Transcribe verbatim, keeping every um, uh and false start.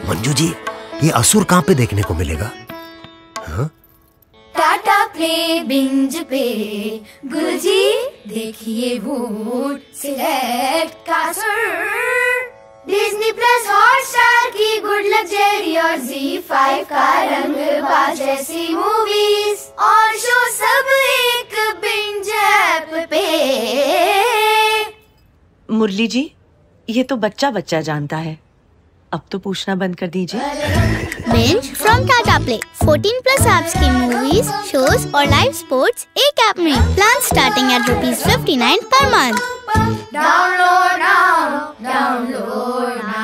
मंजू जी, ये असुर कहाँ पे देखने को मिलेगा? हाँ? टाटा प्ले बिंज पे गुरुजी देखिए वोट सिलेक्ट का असुर। डिज्नी प्लस हॉटस्टार की गुड लग्जरी और ज़ी फाइव का रंगबाज जैसी मूवीज और शो सब एक बिंज ऐप पे। मुरली जी, ये तो बच्चा बच्चा जानता है, अब तो पूछना बंद कर दीजिए। Binge from Tata play, fourteen plus apps की मूवीज, शोज और लाइव स्पोर्ट्स एक ऐप में। Plan starting at rupees fifty nine per month. Download now, download now.